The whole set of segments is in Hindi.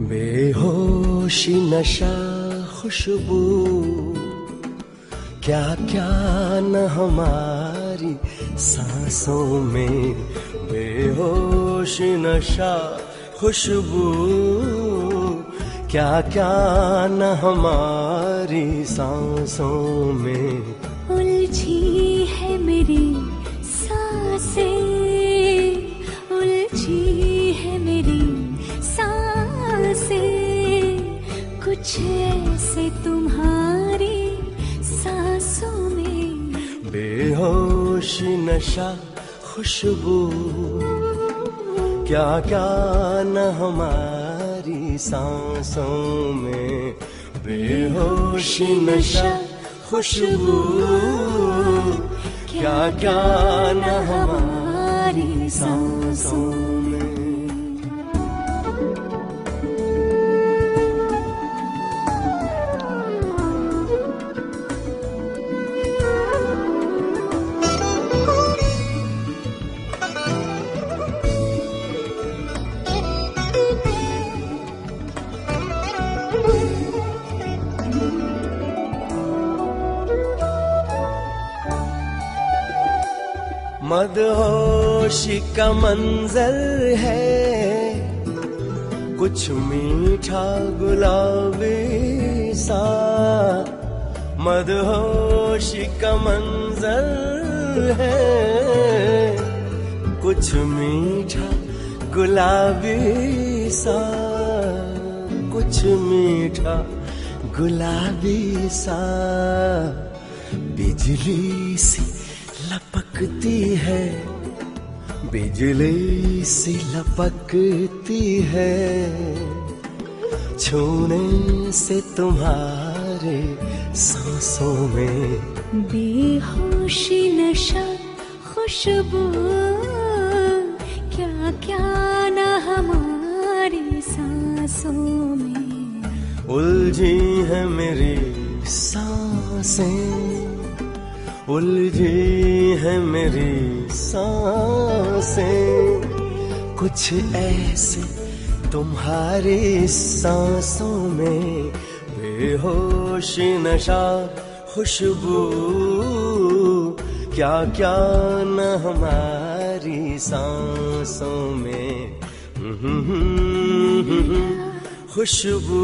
बेहोशी नशा खुशबू क्या क्या न हमारी सांसों में। बेहोशी नशा खुशबू क्या क्या न हमारी सांसों में। उलझी है मेरी सांसें, उलझी है मेरी सांसें, कुछ ऐसे तुम्हारी सांसों में। बेहोशी नशा खुशबू क्या क्या न हमारी सांसों में। बेहोशी नशा खुशबू क्या क्या न हमारी सांसों में। मदहोशी का मंजर है, कुछ मीठा गुलाबी सा। मदहोशी का मंजर है, कुछ मीठा गुलाबी सा, कुछ मीठा गुलाबी सा। बिजली सी लपकती है, बिजली सी लपकती है, छूने से तुम्हारे सांसों में। बेहोशी नशा खुशबू क्या क्या न हमारी सांसों में। उलझी है मेरी सांसें, उलझी है मेरी सांसें, कुछ ऐसे तुम्हारी सांसों में। बेहोशी नशा खुशबू क्या क्या न हमारी सांसों में। खुशबू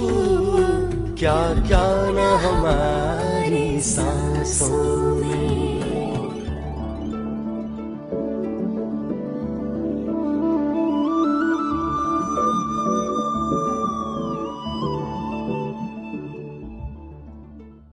क्या क्या न हमारी सांसों में।